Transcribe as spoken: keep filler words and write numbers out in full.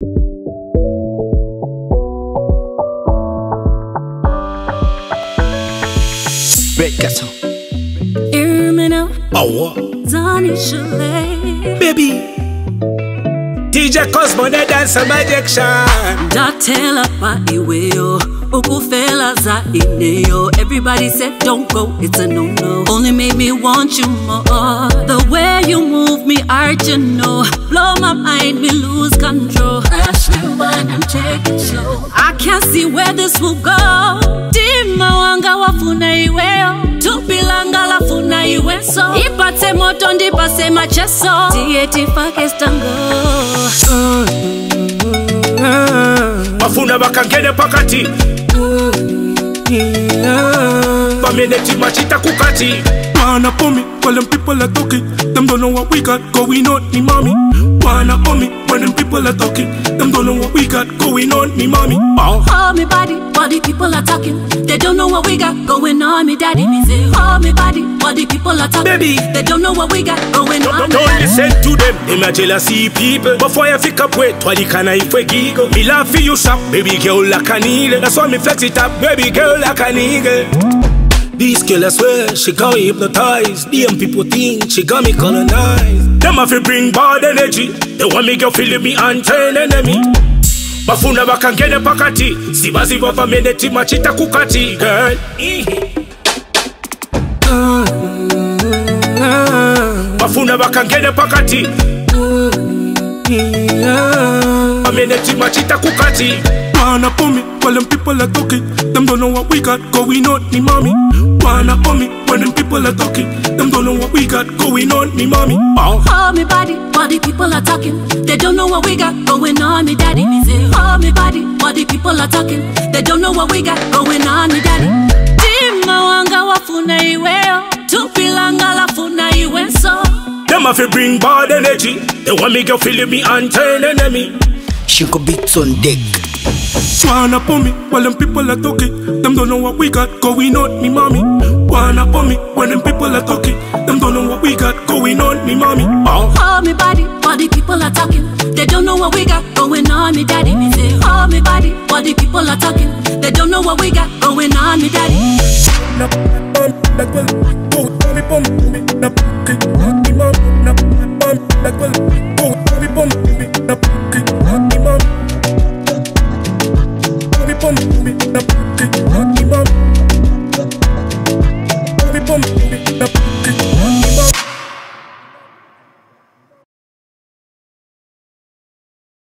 Break castle. Hear me now. Oh what? Zani Challe. Baby. D J Cosmo the dancer MagiQuixian. Datela pa iweyo. Ukufela za ineyo. Everybody said don't go, it's a no-no. Only made me want you more. The way you move me hard, you know. Blow my mind, me lose control. Ask me when I'm taking slow. I can't see where this will go. Dima wanga wafuna iweyo. Tupilanga la funa iweso. Ipate moto ndipase macheso. Tieti fakes tango. Bafuna bakangene pakati. Bameneti machita kukati. Wanna pull me while them people are talking. Them don't know what we got going on, me mommy. Wanna pull me when them people are talking. Them don't know what we got going on, me mommy. Oh, hold me body, body people are talking. They don't know what we got going on, me daddy. Me say, hold me body, body people are talking. Baby, they don't know what we got going on. Don't, don't listen to them, them are jealousy people. Before you pick up weight, why can I if we giggle? Me love for you shop, baby girl like a needle. That's why me flex it up, baby girl like an eagle. This girl I swear, she got me hypnotized. Them people think she got me colonized. Them have to bring bad energy. They want me girl feeling me and turn enemy. Bafuna bakangene pakati. Sibazi wafa meneti machita kukati. Girl Bafuna bakangene pakati. Bameneti machita kukati. Wanna pull me while them people are talking. Them don't know what we got going on, me mommy. Wanna pull me when them people are talking. Them don't know what we got going on, me mommy. Oh, hold me body, body people are talking. They don't know what we got going on, me daddy. Me say, hold me body, body people are talking. They don't know what we got going on, me daddy. Dima wanga wafuna iweyo. Tupilanga la funa iweso. Them have to bring bad energy. They want me girl feeling me and turn enemy. ShinkoBeats on deck. Wanna pull me while them people are talking. Them don't know what we got going on, me mommy. Wanna pull me when them people are talking. Them don't know what we got going on, me mommy. Oh, hold me body, body people are talking. They don't know what we got going on, me daddy. Me say, hold me body, body people are talking. They don't know what we got going on, me daddy. Like well,